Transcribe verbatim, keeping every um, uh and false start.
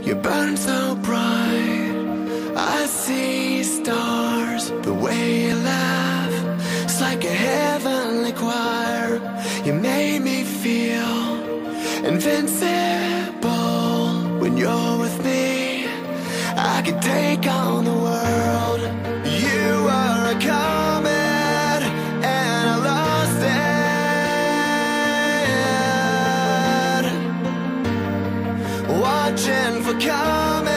You burn so bright, I see stars. The way you laugh, it's like a heavenly choir. You made me feel invincible. When you're with me, I could take on the world. You are a comet, and I lost it. Watching for comets.